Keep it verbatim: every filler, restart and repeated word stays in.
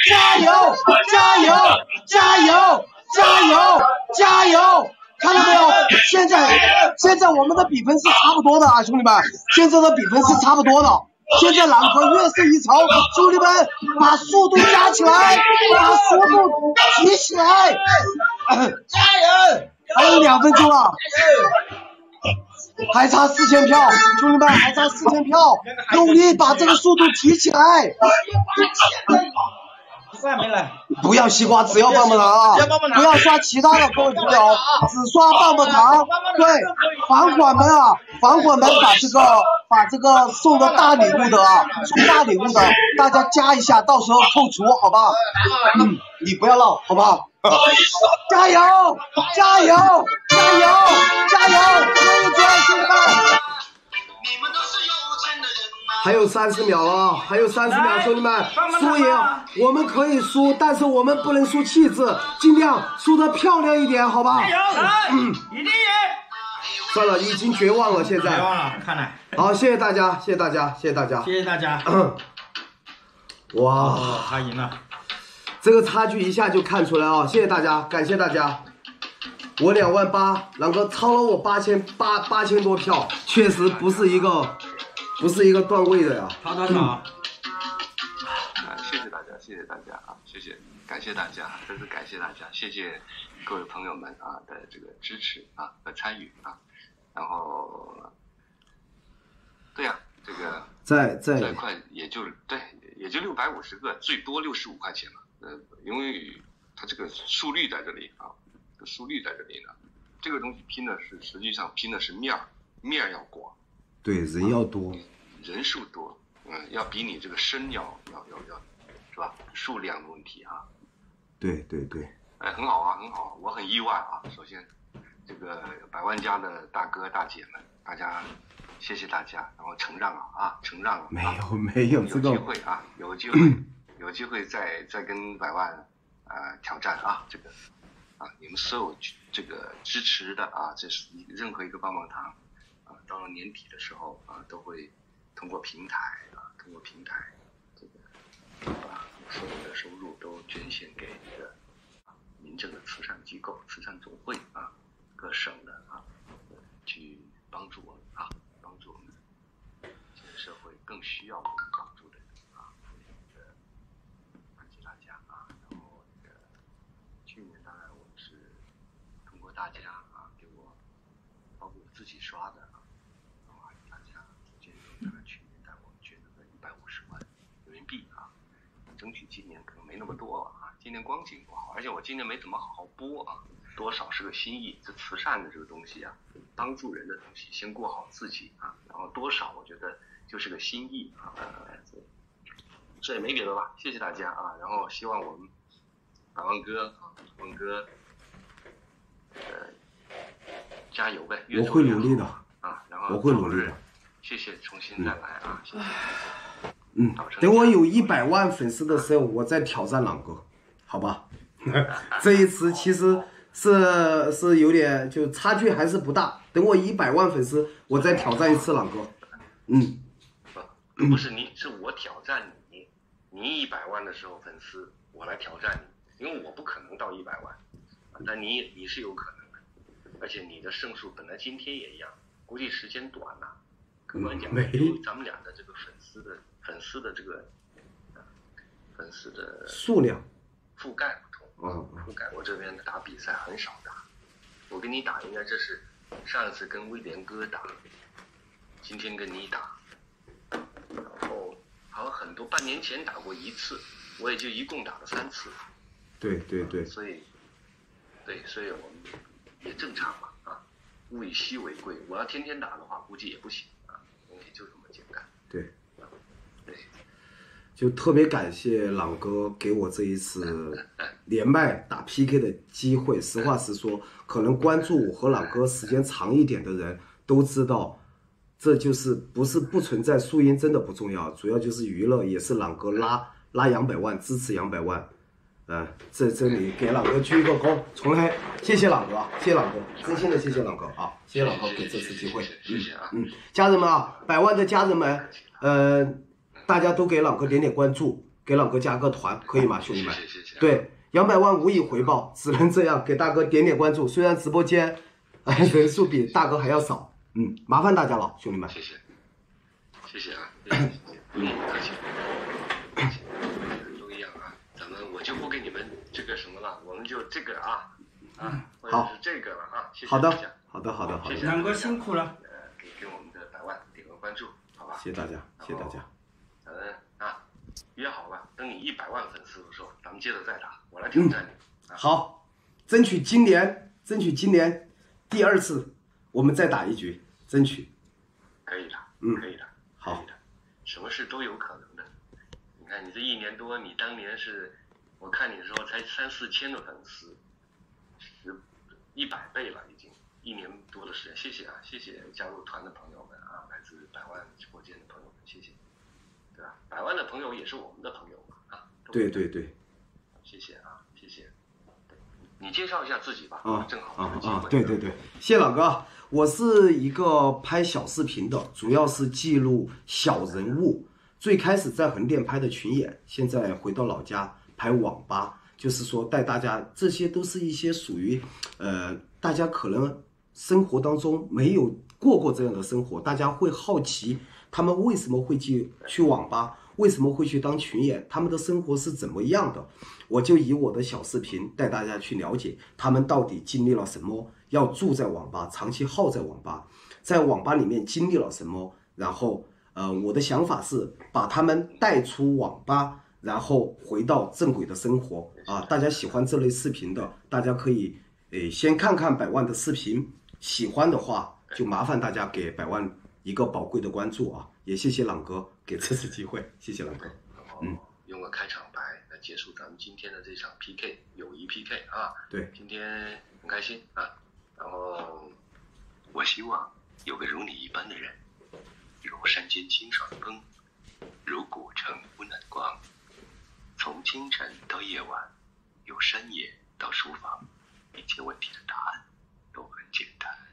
加油，加油，加油，加油，加油！看到没有？现在现在我们的比分是差不多的啊，兄弟们，现在的比分是差不多的。现在朗哥跃势一筹，兄弟们把速度加起来，把速度提起来，加油！还有两分钟了。还差四千票，兄弟们还差四千票，努力把这个速度提起来。 西瓜没来， 不要西瓜，只要棒棒糖啊！不要刷其他的各位朋友，只刷棒棒糖。对，房管们啊，房管们把这个把这个送的大礼物的啊，送大礼物的，大家加一下，到时候扣除，好吧？嗯，你不要闹，好不好？加油！加油！加油！加油！可以做，兄弟们！还有三十秒了，还有三十秒，兄弟们，输赢我们可以输，但是我们不能输气质，尽量输得漂亮一点，好吧？ 嗯，一定赢！ 算了，已经绝望了，现在。 绝望了，看来。 好，谢谢大家，谢谢大家，谢谢大家， 谢谢大家。 哇， 哦、他赢了， 这个差距一下就看出来啊！谢谢大家，感谢大家。我两万八，朗哥超了我八千八八千多票，确实不是一个。不是一个段位的呀。 好好好。啊， 谢谢大家，谢谢大家啊，谢谢，感谢大家，真是感谢大家，谢谢各位朋友们啊的这个支持啊和参与啊，然后，对呀、啊，这个再再再快也就对，也就六百五十个，最多六十五块钱了，呃，因为它这个速率在这里啊，这速率在这里呢，这个东西拼的是实际上拼的是面儿，面儿要广。 对，人要多， 人数多，嗯，要比你这个身要要要要，是吧？数量的问题啊。 对对对。 哎，很好啊，很好，我很意外啊。首先，这个百万家的大哥大姐们，大家谢谢大家，然后承让了啊，承让了、啊。 没有没有， 有机会啊，有机会，有机会再再跟百万呃挑战啊，这个啊，你们所有这个支持的啊，这是任何一个棒棒糖。啊，到了年底的时候啊，都会通过平台啊，通过平台，这个把所有的收入都捐献给这个啊民政的慈善机构、慈善总会啊，各省的啊，去帮助我们啊，帮助我们现在社会更需要我们帮助的人啊，这个感谢大家啊。然后这个去年当然我们是通过大家啊给我，包括我自己刷的。争取今年可能没那么多了啊，今年光景不好，而且我今年没怎么好好播啊，多少是个心意。这慈善的这个东西啊，帮助人的东西，先过好自己啊，然后多少我觉得就是个心意啊，呃，这也没别的吧，谢谢大家啊，然后希望我们百万哥啊，万哥，呃，加油呗， 我会努力的啊，然后我会努力的， 谢谢，重新再来啊，谢谢。 嗯，等我有一百万粉丝的时候，我再挑战朗哥，好吧？这一次其实是是有点就差距还是不大。等我一百万粉丝，我再挑战一次朗哥。嗯， 不，不是你，是我挑战你。你一百万的时候粉丝，我来挑战你，因为我不可能到一百万，但你你是有可能的，而且你的胜数本来今天也一样，估计时间短了。客观讲，咱们俩的这个粉丝的。粉丝的这个，呃，粉丝的数量覆盖不同，嗯，覆盖我这边打比赛很少打，我跟你打应该这是上一次跟威廉哥打，今天跟你打，然后好像很多半年前打过一次，我也就一共打了三次， 对对对， 所以，对，所以我们也正常嘛啊，物以稀为贵，我要天天打的话估计也不行啊，问题就这么简单， 对。就特别感谢朗哥给我这一次连麦打 P K 的机会。实话实说，可能关注我和朗哥时间长一点的人都知道，这就是不是不存在输赢真的不重要，主要就是娱乐，也是朗哥拉拉杨百万，支持杨百万。嗯、呃，这这里给朗哥鞠一个躬，重来，谢谢朗哥，谢谢朗哥，真心的谢谢朗哥啊，谢谢朗哥给这次机会。 谢谢啊， 嗯，家人们啊，百万的家人们，呃。大家都给朗哥点点关注， 给老哥加个团，可以吗，兄弟们？ 谢谢谢谢。 对，两百万无以回报，只能这样，给大哥点点关注。虽然直播间哎人数比大哥还要少，嗯，麻烦大家了，兄弟们。 谢谢，谢谢啊，谢谢谢谢，不用客气，都一样啊。咱们我就不给你们这个什么了，我们就这个啊啊，或者是这个了啊。谢谢好的大家， 好的，好的，好的。 两哥辛苦了。 呃，给给我们的百万点个关注，好吧？ 谢谢大家，谢谢大家。 咱们啊，约好了，等你一百万粉丝的时候，咱们接着再打，我来挑战你。 嗯、好，争取今年，争取今年第二次，我们再打一局，争取。 可以的， 嗯， 可以的， 好可以的，什么事都有可能的。你看你这一年多，你当年是，我看你的时候才三四千的粉丝，十一百倍了已经，一年多的时间。谢谢啊，谢谢加入团的朋友们啊，来自百万直播间的朋友们，谢谢，对吧？百万的朋友也是我们的朋友嘛啊。 对对对。 谢谢啊，谢谢。你介绍一下自己吧。 啊， 正好啊啊，对对对，谢谢老哥。我是一个拍小视频的，主要是记录小人物。最开始在横店拍的群演，现在回到老家拍网吧，就是说带大家，这些都是一些属于，呃，大家可能生活当中没有过过这样的生活，大家会好奇他们为什么会去去网吧，为什么会去当群演，他们的生活是怎么样的。我就以我的小视频带大家去了解他们到底经历了什么，要住在网吧，长期耗在网吧，在网吧里面经历了什么，然后呃，我的想法是把他们带出网吧，然后回到正轨的生活啊。大家喜欢这类视频的，大家可以诶先看看百万的视频，喜欢的话就麻烦大家给百万一个宝贵的关注啊，也谢谢朗哥给这次机会，谢谢朗哥。嗯， 用个开场白来结束咱们今天的这场 P K 友谊 P K 啊。 对， 今天很开心啊。然后我希望有个如你一般的人，如山间清爽的风，如古城温暖光。从清晨到夜晚，由山野到书房，一切问题的答案都很简单。